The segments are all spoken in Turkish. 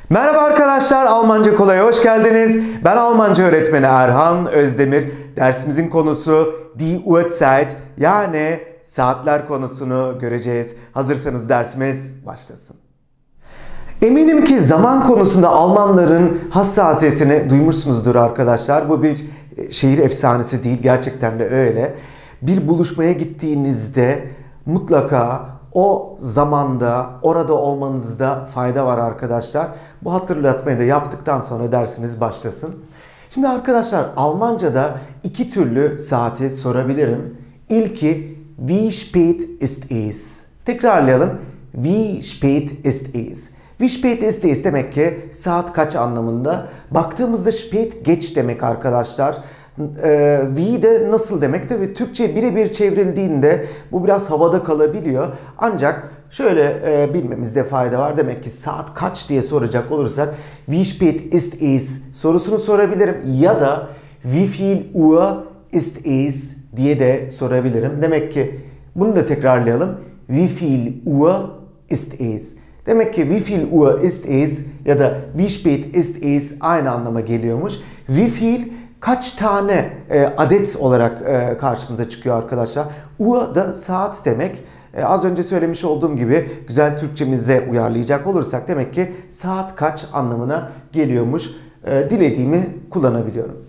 Merhaba arkadaşlar, Almanca Kolay'a hoş geldiniz. Ben Almanca öğretmeni Erhan Özdemir. Dersimizin konusu Die Uhrzeit, yani saatler konusunu göreceğiz. Hazırsanız dersimiz başlasın. Eminim ki zaman konusunda Almanların hassasiyetini duymuşsunuzdur arkadaşlar. Bu bir şehir efsanesi değil, gerçekten de öyle. Bir buluşmaya gittiğinizde mutlaka o zamanda orada olmanızda fayda var arkadaşlar. Bu hatırlatmayı da yaptıktan sonra dersimiz başlasın. Şimdi arkadaşlar, Almanca'da iki türlü saati sorabilirim. İlki wie spät ist es? Tekrarlayalım. Wie spät ist es? Wie spät ist es demek ki saat kaç anlamında. Baktığımızda spät geç demek arkadaşlar. Wie de nasıl demek? Tabii Türkçe birebir çevrildiğinde bu biraz havada kalabiliyor. Ancak şöyle bilmemizde fayda var. Demek ki saat kaç diye soracak olursak wie spät ist es sorusunu sorabilirim. Ya da wie viel Uhr ist es diye de sorabilirim. Demek ki bunu da tekrarlayalım. Wie viel Uhr ist es? Demek ki wie viel Uhr ist es ya da wie spät ist es aynı anlama geliyormuş. Wie viel kaç tane adet olarak karşımıza çıkıyor arkadaşlar. Uhr da saat demek. Az önce söylemiş olduğum gibi güzel Türkçemize uyarlayacak olursak demek ki saat kaç anlamına geliyormuş. Dilediğimi kullanabiliyorum.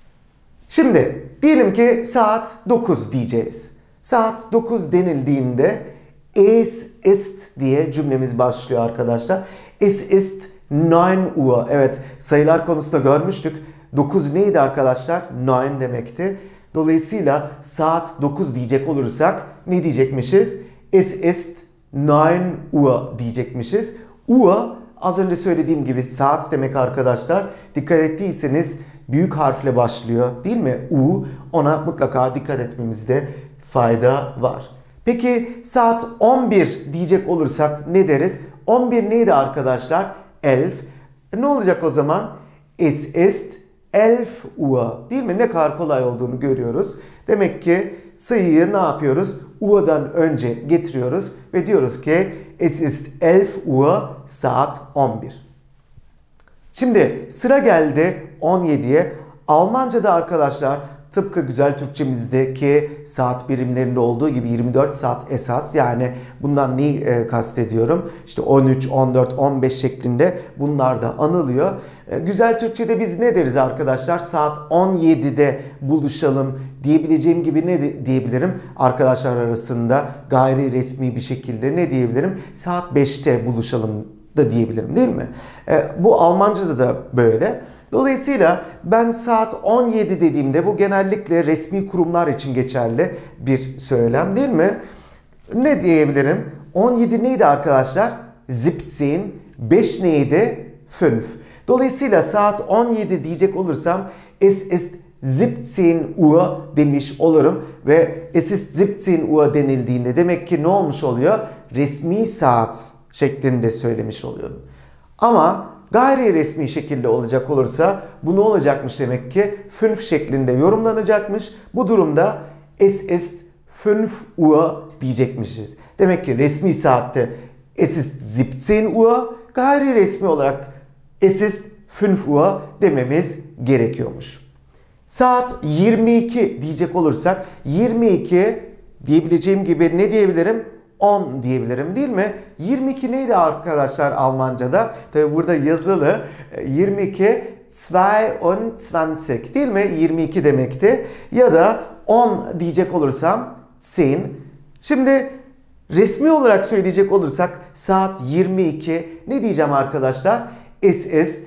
Şimdi diyelim ki saat 9 diyeceğiz. Saat 9 denildiğinde es ist diye cümlemiz başlıyor arkadaşlar. Es ist 9 Uhr. Evet, sayılar konusunda görmüştük. 9 neydi arkadaşlar? 9 demekti. Dolayısıyla saat 9 diyecek olursak ne diyecekmişiz? Es ist 9 Uhr diyecekmişiz. Uhr az önce söylediğim gibi saat demek arkadaşlar. Dikkat ettiyseniz büyük harfle başlıyor değil mi? U. Ona mutlaka dikkat etmemizde fayda var. Peki saat 11 diyecek olursak ne deriz? 11 neydi arkadaşlar? 11. Ne olacak o zaman? Es ist 11 Uhr. Değil mi? Ne kadar kolay olduğunu görüyoruz. Demek ki sayıyı ne yapıyoruz? Uhr'dan önce getiriyoruz ve diyoruz ki es ist 11 Uhr, saat 11. Şimdi sıra geldi 17'ye. Almanca'da arkadaşlar tıpkı güzel Türkçemizdeki saat birimlerinde olduğu gibi 24 saat esas. Yani bundan neyi kastediyorum? İşte 13, 14, 15 şeklinde bunlar da anılıyor. Güzel Türkçe'de biz ne deriz arkadaşlar? Saat 17'de buluşalım diyebileceğim gibi ne diyebilirim? Arkadaşlar arasında gayri resmi bir şekilde ne diyebilirim? Saat 5'te buluşalım da diyebilirim değil mi? Bu Almanca'da da böyle. Dolayısıyla ben saat 17 dediğimde bu genellikle resmi kurumlar için geçerli bir söylem değil mi? Ne diyebilirim? 17 neydi arkadaşlar? 17. 5 neydi? 5. Dolayısıyla saat 17 diyecek olursam es ist 17 Uhr demiş olurum ve es ist 17 Uhr denildiğinde demek ki ne olmuş oluyor? Resmi saat şeklinde söylemiş oluyorum. Ama gayri resmi şekilde olacak olursa bu ne olacakmış demek ki? 5 şeklinde yorumlanacakmış. Bu durumda es ist 5 Uhr diyecekmişiz. Demek ki resmi saatte es ist 17 Uhr, gayri resmi olarak es ist 5 Uhr dememiz gerekiyormuş. Saat 22 diyecek olursak 22 diyebileceğim gibi ne diyebilirim? 10 diyebilirim değil mi? 22 neydi arkadaşlar Almanca'da? Tabi burada yazılı 22 22 değil mi? 22 demekti. Ya da 10 diyecek olursam 10. Şimdi resmi olarak söyleyecek olursak saat 22 ne diyeceğim arkadaşlar? Es ist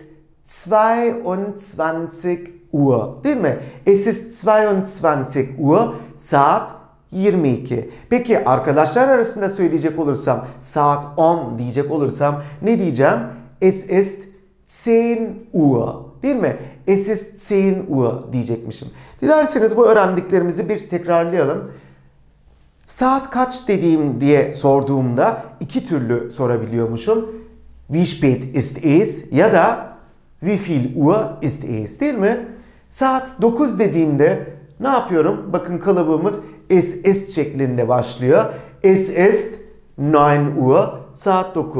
22 Uhr değil mi? Es ist 22 Uhr, saat 22. Peki arkadaşlar arasında söyleyecek olursam saat 10 diyecek olursam ne diyeceğim? Es ist 10 Uhr değil mi? Es ist 10 Uhr diyecekmişim. Dilerseniz bu öğrendiklerimizi bir tekrarlayalım. Saat kaç dediğim diye sorduğumda iki türlü sorabiliyormuşum. Wie spät ist es ya da wie viel Uhr ist es değil mi? Saat 9 dediğimde ne yapıyorum? Bakın kalıbımız es ist şeklinde başlıyor. Es ist 9 Uhr, saat 9.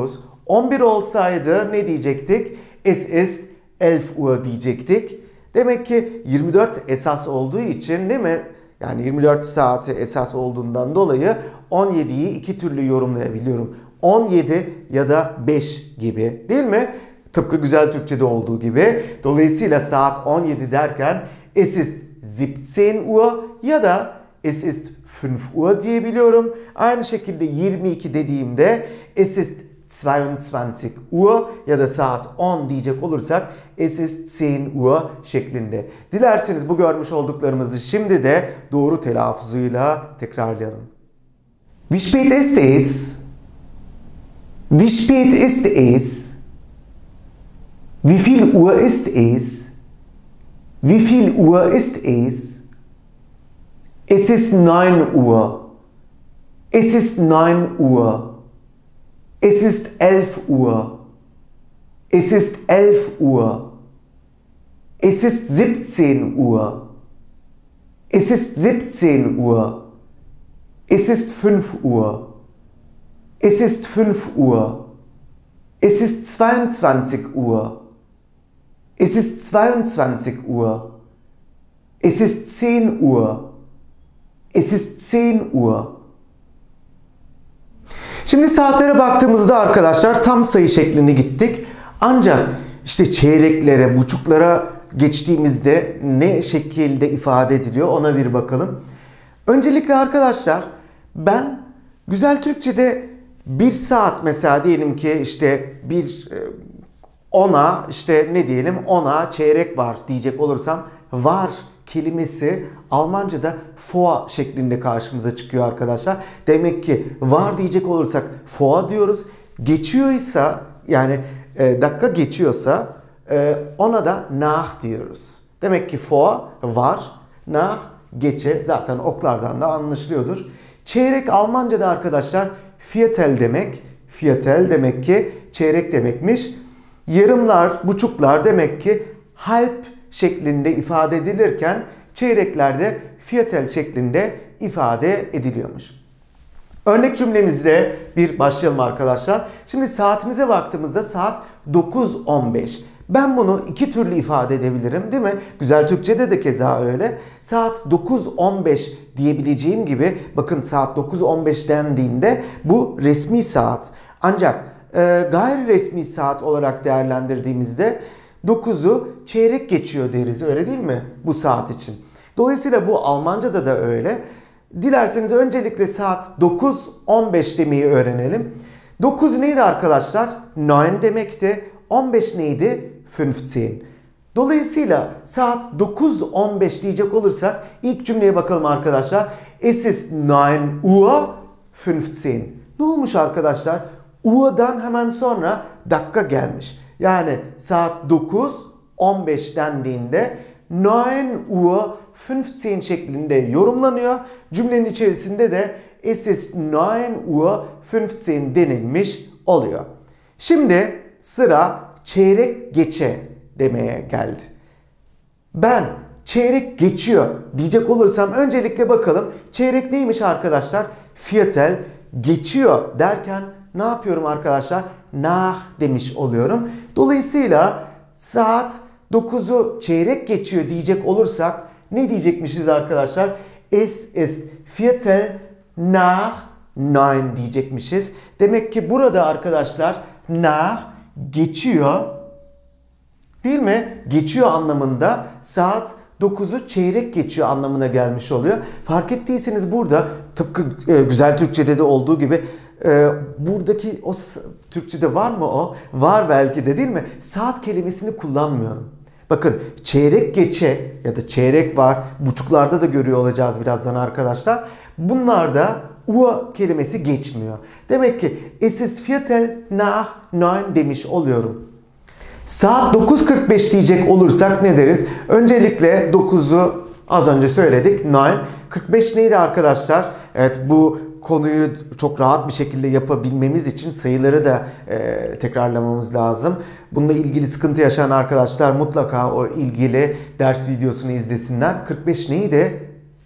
11 olsaydı ne diyecektik? Es ist 11 Uhr diyecektik. Demek ki 24 esas olduğu için, değil mi? Yani 24 saati esas olduğundan dolayı 17'yi iki türlü yorumlayabiliyorum. 17 ya da 5 gibi, değil mi? Tıpkı güzel Türkçe'de olduğu gibi. Dolayısıyla saat 17 derken es ist 17 Uhr ya da es ist 5 Uhr diyebiliyorum. Aynı şekilde 22 dediğimde es ist 22 Uhr ya da saat 10 diyecek olursak es ist 10 Uhr şeklinde. Dilerseniz bu görmüş olduklarımızı şimdi de doğru telaffuzuyla tekrarlayalım. Wie spät ist es? Wie spät ist es? Wie viel Uhr ist es? Wie viel Uhr ist es? Es ist 9 Uhr. Es ist 9 Uhr. Es ist 11 Uhr. Es ist 11 Uhr. Es ist 17 Uhr. Es ist 17 Uhr. Es ist 5 Uhr. Es ist 5 Uhr. Es ist 22 Uhr. Es ist 22 Uhr. Es ist 10 Uhr. Es ist 10 Uhr. Şimdi saatlere baktığımızda arkadaşlar tam sayı şeklinde gittik. Ancak işte çeyreklere, buçuklara geçtiğimizde ne şekilde ifade ediliyor ona bir bakalım. Öncelikle arkadaşlar ben güzel Türkçe'de bir saat mesela diyelim ki işte bir 10'a işte ne diyelim 10'a çeyrek var diyecek olursam var kelimesi Almanca'da vor şeklinde karşımıza çıkıyor arkadaşlar. Demek ki var diyecek olursak vor diyoruz. Geçiyorsa yani dakika geçiyorsa ona da nach diyoruz. Demek ki vor var, nach geçe zaten oklardan da anlaşılıyordur. Çeyrek Almanca'da arkadaşlar Viertel demek. Viertel demek ki çeyrek demekmiş. Yarımlar, buçuklar demek ki halb şeklinde ifade edilirken çeyreklerde Viertel şeklinde ifade ediliyormuş. Örnek cümlemizde bir başlayalım arkadaşlar. Şimdi saatimize baktığımızda saat 9:15. Ben bunu iki türlü ifade edebilirim, değil mi? Güzel Türkçe'de de keza öyle. Saat 9:15 diyebileceğim gibi bakın saat 9:15 dendiğinde bu resmi saat. Ancak gayri resmi saat olarak değerlendirdiğimizde 9'u çeyrek geçiyor deriz, öyle değil mi bu saat için? Dolayısıyla bu Almanca'da da öyle. Dilerseniz öncelikle saat 9:15 demeyi öğrenelim. 9 neydi arkadaşlar? 9 demekti. 15 neydi? 15. Dolayısıyla saat 9:15 diyecek olursak ilk cümleye bakalım arkadaşlar. Es ist 9 Uhr 15. Ne olmuş arkadaşlar? Uhr'dan hemen sonra dakika gelmiş. Yani saat 9:15 dendiğinde 9 Uhr 15 şeklinde yorumlanıyor. Cümlenin içerisinde de es ist 9 Uhr 15 denilmiş oluyor. Şimdi sıra çeyrek geçe demeye geldi. Ben çeyrek geçiyor diyecek olursam öncelikle bakalım çeyrek neymiş arkadaşlar? Viertel geçiyor derken ne yapıyorum arkadaşlar? Nach demiş oluyorum. Dolayısıyla saat 9'u çeyrek geçiyor diyecek olursak ne diyecekmişiz arkadaşlar? Es ist Viertel nach 9 diyecekmişiz. Demek ki burada arkadaşlar nach geçiyor, değil mi? Geçiyor anlamında saat 9'u çeyrek geçiyor anlamına gelmiş oluyor. Fark ettiyseniz burada tıpkı güzel Türkçe'de de olduğu gibi buradaki o Türkçe'de var mı o? Var belki de, değil mi? Saat kelimesini kullanmıyorum. Bakın çeyrek geçe ya da çeyrek var. Buçuklarda da görüyor olacağız birazdan arkadaşlar. Bunlarda Uhr kelimesi geçmiyor. Demek ki es ist Viertel nach 9 demiş oluyorum. Saat 9:45 diyecek olursak ne deriz? Öncelikle 9'u az önce söyledik. 9. 45 neydi arkadaşlar? Evet, bu konuyu çok rahat bir şekilde yapabilmemiz için sayıları da tekrarlamamız lazım. Bununla ilgili sıkıntı yaşayan arkadaşlar mutlaka o ilgili ders videosunu izlesinler. 45 neydi?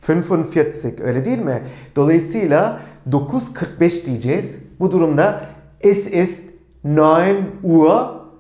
45, öyle değil mi? Dolayısıyla 9:45 diyeceğiz. Bu durumda es ist 9 Uhr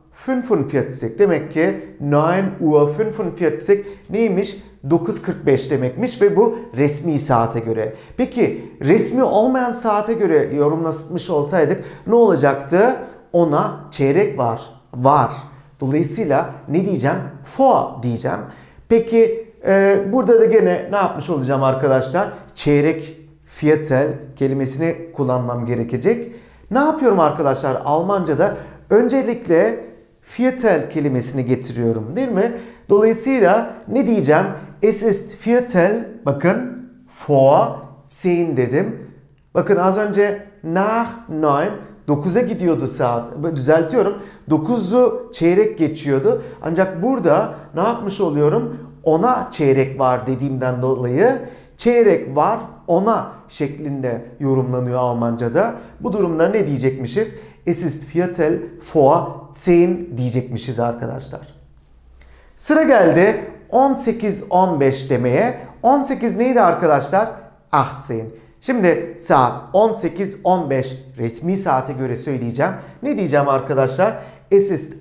45. Demek ki 9 Uhr 45 neymiş? 9.45 demekmiş ve bu resmi saate göre. Peki resmi olmayan saate göre yorumlamış olsaydık ne olacaktı? Ona çeyrek var. Dolayısıyla ne diyeceğim? Vor diyeceğim. Peki burada da gene ne yapmış olacağım arkadaşlar? Çeyrek Viertel kelimesini kullanmam gerekecek. Ne yapıyorum arkadaşlar? Almanca'da öncelikle Viertel kelimesini getiriyorum değil mi? Dolayısıyla ne diyeceğim? Es ist Viertel, bakın vor 10 dedim. Bakın az önce nach 9'a gidiyordu saat. Düzeltiyorum. 9'u çeyrek geçiyordu. Ancak burada ne yapmış oluyorum? Ona çeyrek var dediğimden dolayı çeyrek var ona şeklinde yorumlanıyor Almanca'da. Bu durumda ne diyecekmişiz? Es ist Viertel vor 10 diyecekmişiz arkadaşlar. Sıra geldi 18-15 demeye. 18 neydi arkadaşlar? 18. Şimdi saat 18-15 resmi saate göre söyleyeceğim. Ne diyeceğim arkadaşlar? Es ist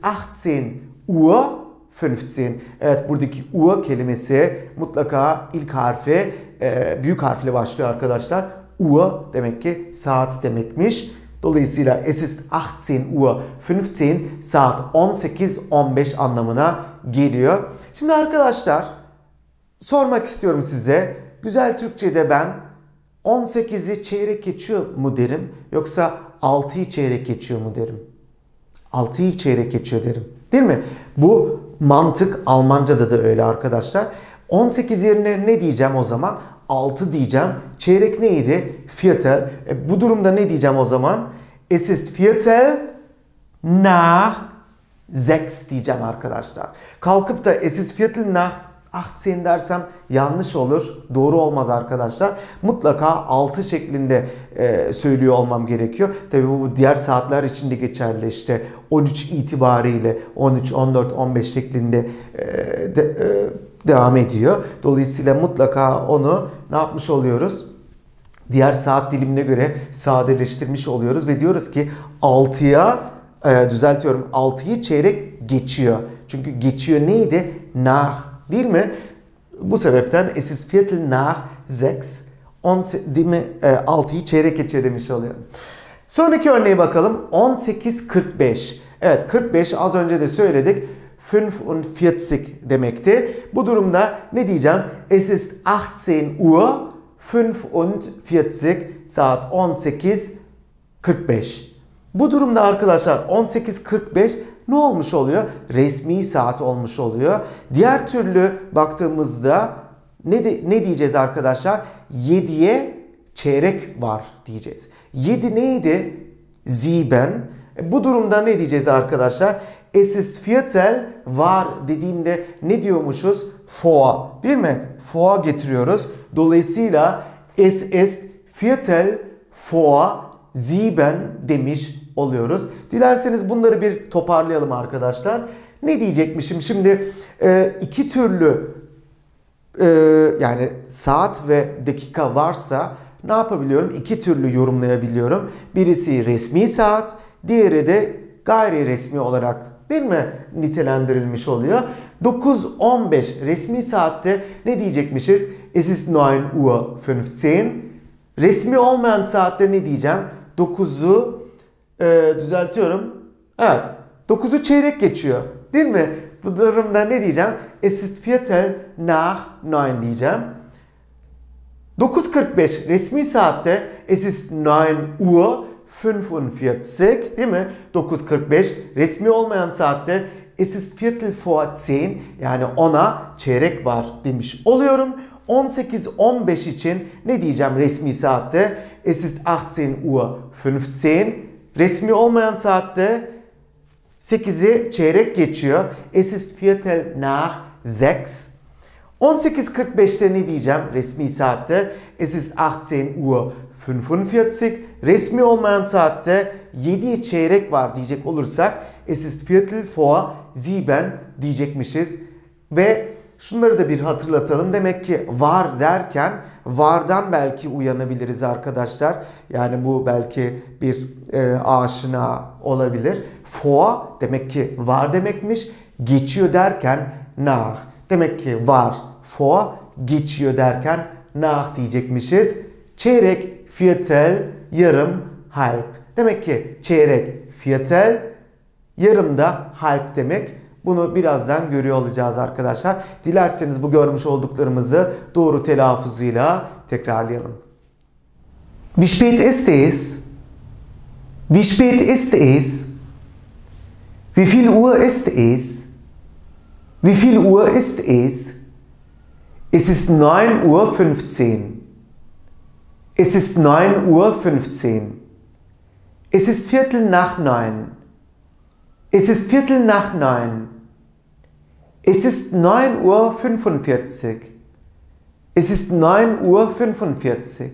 18 Uhr 15. Evet, buradaki Uhr kelimesi mutlaka ilk harfi büyük harfle başlıyor arkadaşlar. Uhr demek ki saat demekmiş. Dolayısıyla es ist 18 Uhr 15 saat 18-15 anlamına geliyor. Şimdi arkadaşlar sormak istiyorum size. Güzel Türkçe'de ben 18'i çeyrek geçiyor mu derim yoksa 6'yı çeyrek geçiyor mu derim? 6'yı çeyrek geçiyor derim. Değil mi? Bu mantık Almanca'da da öyle arkadaşlar. 18 yerine ne diyeceğim o zaman? 6 diyeceğim. Çeyrek neydi? Viertel. Bu durumda ne diyeceğim o zaman? Es ist Viertel nach 6 diyeceğim arkadaşlar. Kalkıp da es ist Viertel nach 18 dersem yanlış olur. Doğru olmaz arkadaşlar. Mutlaka 6 şeklinde söylüyor olmam gerekiyor. Tabii bu diğer saatler için de geçerli. İşte 13 itibariyle 13, 14, 15 şeklinde devam ediyor. Dolayısıyla mutlaka onu ne yapmış oluyoruz? Diğer saat dilimine göre sadeleştirmiş oluyoruz ve diyoruz ki 6'ya düzeltiyorum 6'yı çeyrek geçiyor. Çünkü geçiyor neydi? Nach değil mi? Bu sebepten es ist Viertel nach 6 değil mi? 6'yı çeyrek geçiyor demiş oluyorum. Sonraki örneğe bakalım. 18.45. Evet, 45 az önce de söyledik. 45 demekti. Bu durumda ne diyeceğim? Es ist 18 Uhr 45 saat 18.45. Bu durumda arkadaşlar 18.45 ne olmuş oluyor? Resmi saat olmuş oluyor. Diğer türlü baktığımızda ne diyeceğiz arkadaşlar? 7'ye çeyrek var diyeceğiz. 7 neydi? 7. Bu durumda ne diyeceğiz arkadaşlar? Es ist Viertel var dediğimde ne diyormuşuz? Vor değil mi? Vor getiriyoruz. Dolayısıyla es ist Viertel vor 7 demiş oluyoruz. Dilerseniz bunları bir toparlayalım arkadaşlar. Ne diyecekmişim? Şimdi iki türlü yani saat ve dakika varsa ne yapabiliyorum? İki türlü yorumlayabiliyorum. Birisi resmi saat, diğeri de gayri resmi olarak değil mi nitelendirilmiş oluyor. 9:15 resmi saatte ne diyecekmişiz? Es ist 9:15. Resmi olmayan saatte ne diyeceğim? 9'u düzeltiyorum. Evet. 9'u çeyrek geçiyor. Değil mi? Bu durumda ne diyeceğim? Es ist Viertel nach 9 diyeceğim. 9:45 resmi saatte es ist 9:45 değil mi? 9:45 resmi olmayan saatte es ist Viertel vor 10 yani ona çeyrek var demiş oluyorum. 18:15 için ne diyeceğim resmi saatte? Es ist 18:15. Resmi olmayan saatte 8'i çeyrek geçiyor. Es ist Viertel nach 6. 18:45'te ne diyeceğim resmi saatte? Es ist 18:45. Resmi olmayan saatte 7'ye çeyrek var diyecek olursak es ist Viertel vor 7 diyecekmişiz. Ve Şunları da bir hatırlatalım. Demek ki var derken vardan belki uyanabiliriz arkadaşlar. Yani bu belki bir aşina olabilir. Vor demek ki var demekmiş. Geçiyor derken nach. Demek ki var, vor, geçiyor derken nach diyecekmişiz. Çeyrek, viertel, yarım, halb. Demek ki çeyrek, viertel, yarım da halb demek. Bunu birazdan görüyor olacağız arkadaşlar. Dilerseniz bu görmüş olduklarımızı doğru telaffuzuyla tekrarlayalım. Wie spät ist es? Wie spät ist es? Wie viel Uhr ist es? Wie viel Uhr ist es? Es ist 9:15 Uhr. Es ist 9:15 Uhr. Es ist Viertel nach 9. Es ist Viertel nach 9. Es ist 9:45 Uhr. Es ist 9:45 Uhr.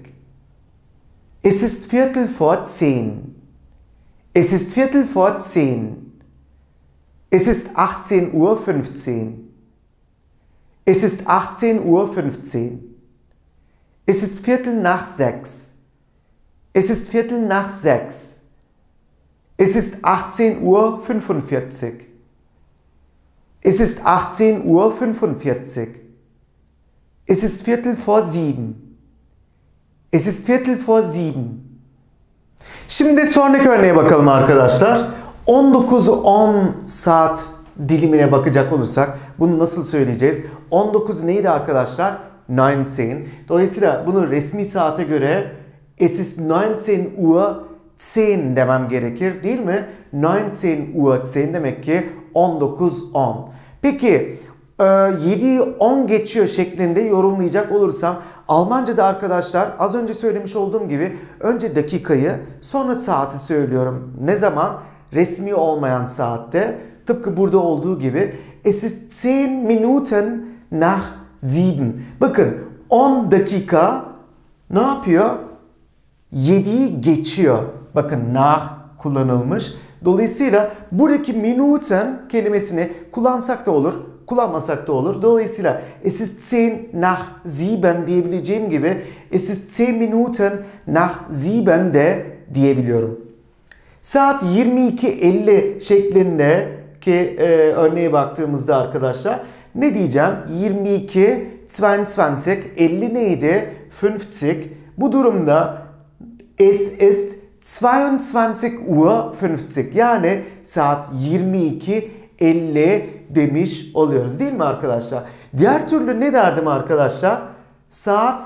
Es ist Viertel vor 10. Es ist Viertel vor 10. Es ist 18:15 Uhr. Es ist 18:15 Uhr. Es ist Viertel nach 6. Es ist Viertel nach 6. Es ist 18:45 Uhr. Es ist 18:45 Uhr. Es ist Viertel vor 7. Es ist Viertel vor 7. Şimdi sonraki örneğe bakalım arkadaşlar. 19:10 saat dilimine bakacak olursak bunu nasıl söyleyeceğiz? 19 neydi arkadaşlar? 19. Dolayısıyla bunu resmi saate göre es ist 19:10 demem gerekir değil mi? 19:10 demek ki 19:10. Peki 7'yi 10 geçiyor şeklinde yorumlayacak olursam Almanca'da arkadaşlar az önce söylemiş olduğum gibi önce dakikayı sonra saati söylüyorum. Ne zaman? Resmi olmayan saatte. Tıpkı burada olduğu gibi es ist 10 Minuten nach 7. Bakın 10 dakika ne yapıyor? 7'yi geçiyor. Bakın nach kullanılmış. Dolayısıyla buradaki Minuten kelimesini kullansak da olur, kullanmasak da olur. Dolayısıyla es ist 10 nach 7 diyebileceğim gibi es ist 10 Minuten nach 7 de diyebiliyorum. Saat 22:50 şeklinde ki örneğe baktığımızda arkadaşlar ne diyeceğim? 22, 22, 50 neydi? 50. Bu durumda es ist 22:50 yani saat 22:50 demiş oluyoruz değil mi arkadaşlar? Diğer türlü ne derdim arkadaşlar? Saat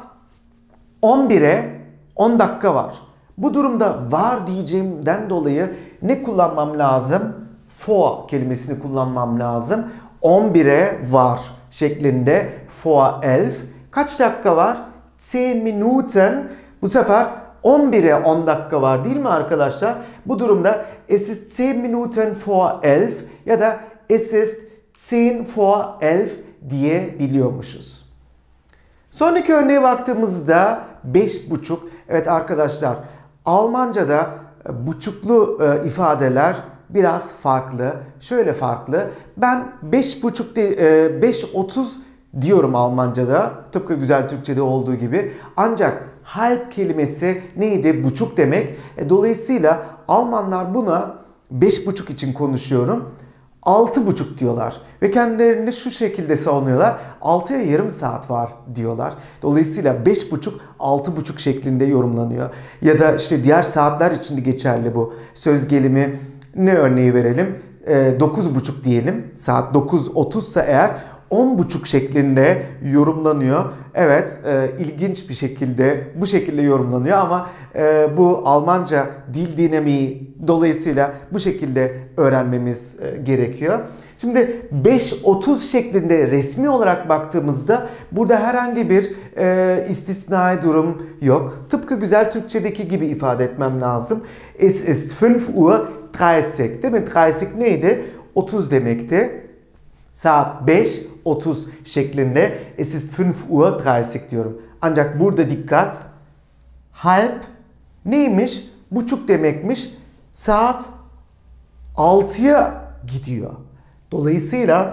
11'e 10 dakika var. Bu durumda var diyeceğimden dolayı ne kullanmam lazım? Vor kelimesini kullanmam lazım. 11'e var şeklinde vor 11. Kaç dakika var? 10 Minuten. Bu sefer 11'e 10 dakika var değil mi arkadaşlar? Bu durumda es ist 10 Minuten vor 11 ya da es ist 10 vor 11 diyebiliyormuşuz. Sonraki örneğe baktığımızda 5,5. Evet arkadaşlar Almanca'da buçuklu ifadeler biraz farklı. Şöyle farklı. Ben 5,5 5,30 diyorum Almanca'da. Tıpkı güzel Türkçe'de olduğu gibi. Ancak halb kelimesi neydi? Buçuk demek. Dolayısıyla Almanlar buna 5,5 için konuşuyorum. 6,5 diyorlar. Ve kendilerini şu şekilde savunuyorlar. 6'ya yarım saat var diyorlar. Dolayısıyla 5,5 6,5 şeklinde yorumlanıyor. Ya da işte diğer saatler için de geçerli bu. Söz gelimi ne örneği verelim? 9,5 diyelim. Saat 9:30 ise eğer 10,5 şeklinde yorumlanıyor. Evet, ilginç bir şekilde bu şekilde yorumlanıyor ama bu Almanca dil dinamiği dolayısıyla bu şekilde öğrenmemiz gerekiyor. Şimdi 5:30 şeklinde resmi olarak baktığımızda burada herhangi bir istisnai durum yok. Tıpkı güzel Türkçedeki gibi ifade etmem lazım. Es ist 5:30 değil mi? 30 neydi? 30 demekti. Saat 5:30 şeklinde es ist 5:30 diyorum. Ancak burada dikkat. Halb neymiş? Buçuk demekmiş. Saat 6'ya gidiyor. Dolayısıyla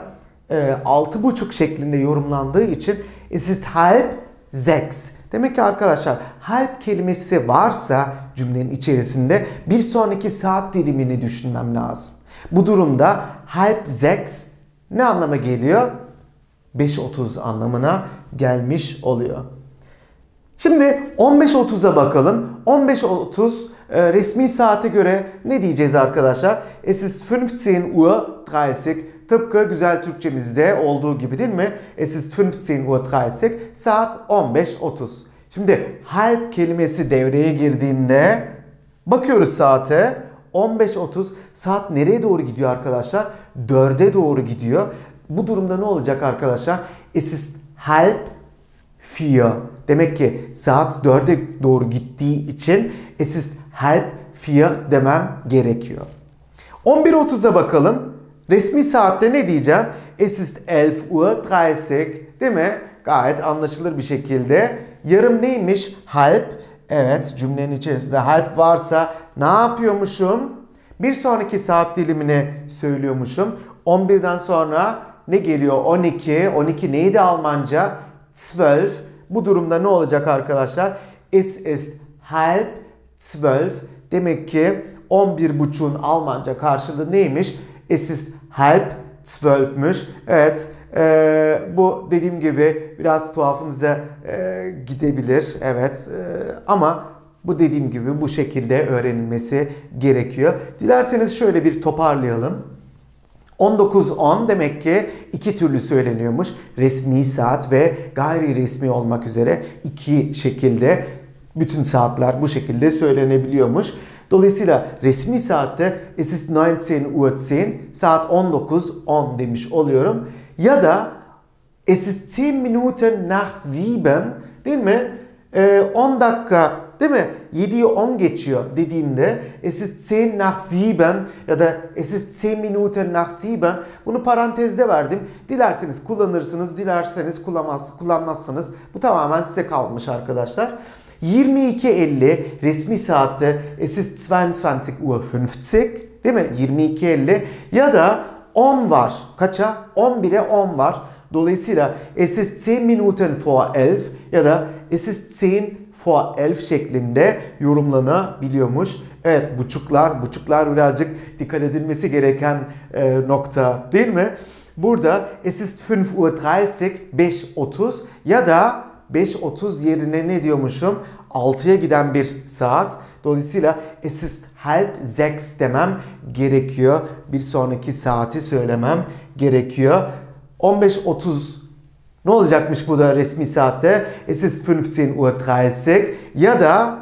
6.30 şeklinde yorumlandığı için es ist halb sechs. Demek ki arkadaşlar halb kelimesi varsa cümlenin içerisinde bir sonraki saat dilimini düşünmem lazım. Bu durumda halb sechs ne anlama geliyor? 5.30 anlamına gelmiş oluyor. Şimdi 15.30'a bakalım. 15.30 resmi saate göre ne diyeceğiz arkadaşlar? Es ist 15.30 tıpkı güzel Türkçemizde olduğu gibi değil mi? Es ist 15.30 saat 15.30. Şimdi halb kelimesi devreye girdiğinde bakıyoruz saate. 15.30 saat nereye doğru gidiyor arkadaşlar? 4'e doğru gidiyor. Bu durumda ne olacak arkadaşlar? Es ist halb 4. Demek ki saat 4'e doğru gittiği için es ist halb 4 demem gerekiyor. 11.30'a bakalım. Resmi saatte ne diyeceğim? Es ist 11.30 değil mi? Gayet anlaşılır bir şekilde. Yarım neymiş? Halb. Evet, cümlenin içerisinde halb varsa ne yapıyormuşum? Bir sonraki saat dilimini söylüyormuşum. 11'den sonra ne geliyor? 12. 12 neydi Almanca? 12. Bu durumda ne olacak arkadaşlar? Es ist halb 12. Demek ki 11.30'un Almanca karşılığı neymiş? Es ist halb 12'müş. Evet. Bu dediğim gibi biraz tuhafınıza gidebilir. Evet. Ama bu dediğim gibi bu şekilde öğrenilmesi gerekiyor. Dilerseniz şöyle bir toparlayalım. 19.10 demek ki iki türlü söyleniyormuş. Resmi saat ve gayri resmi olmak üzere iki şekilde bütün saatler bu şekilde söylenebiliyormuş. Dolayısıyla resmi saatte es ist 19.10 saat 19.10 demiş oluyorum. Ya da es ist 10 Minuten nach 7 değil mi? 10 dakika değil mi? 7'yi 10 geçiyor dediğimde es ist 10 nach 7 ya da es ist 10 Minuten nach 7 bunu parantezde verdim. Dilerseniz kullanırsınız, dilerseniz kullanmazsınız. Bu tamamen size kalmış arkadaşlar. 22.50 resmi saatte es ist 22.50 değil mi? 22.50 ya da 10 var. Kaça? 11'e 10 var. Dolayısıyla es ist 10 Minuten vor 11 ya da es ist 10 vor 11 şeklinde yorumlanabiliyormuş. Evet, buçuklar birazcık dikkat edilmesi gereken nokta değil mi? Burada es ist 5.30 Uhr 5.30 ya da 5.30 yerine ne diyormuşum? 6'ya giden bir saat. Dolayısıyla es ist halb 6 demem gerekiyor. Bir sonraki saati söylemem gerekiyor. 15.30 ne olacakmış bu da resmi saatte? Es ist 15.30 Uhr ya da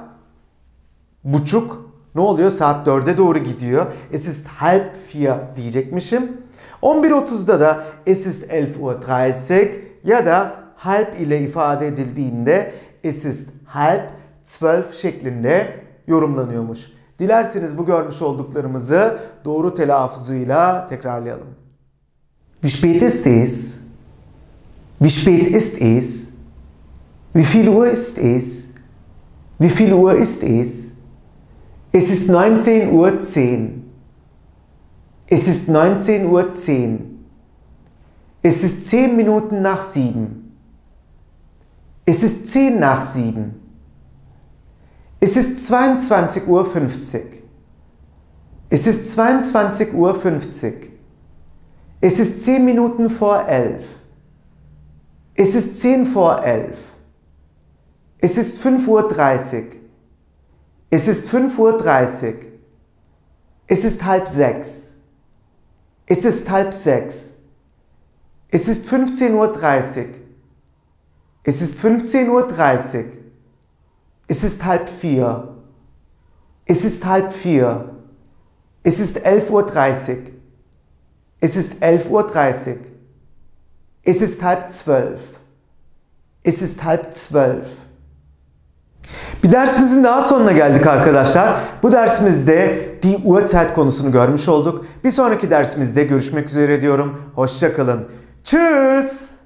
buçuk ne oluyor? Saat 4'e doğru gidiyor. Es ist halb 4 diyecekmişim. 11.30'da da es ist 11.30 Uhr ya da halb ile ifade edildiğinde es ist halb 12 şeklinde yorumlanıyormuş. Dilerseniz bu görmüş olduklarımızı doğru telaffuzuyla tekrarlayalım. Wie spät ist es? Wie spät ist es? Wie viel Uhr ist es? Wie viel Uhr ist es? Es ist 19.10 Uhr. Es ist 19.10 Uhr. Es ist 10 Minuten nach 7. Es ist 10 nach 7. Es ist 22.50 Uhr. Es ist 22.50 Uhr. Es ist 10 Minuten vor 11. Es ist 10 vor 11. Es ist 5.30 Uhr. Es ist 5.30 Uhr. Es ist halb 6. Es ist halb 6. Es ist 15.30 Uhr. Es ist 15.30 Uhr. Es ist halb 4. Es ist halb 4. Es ist 11.30 Uhr. Es ist 11.30 Uhr. Es ist halb 12. Es ist halb 12. Bir dersimizin daha sonuna geldik arkadaşlar. Bu dersimizde die Uhrzeit konusunu görmüş olduk. Bir sonraki dersimizde görüşmek üzere diyorum. Hoşça kalın. Tschüss.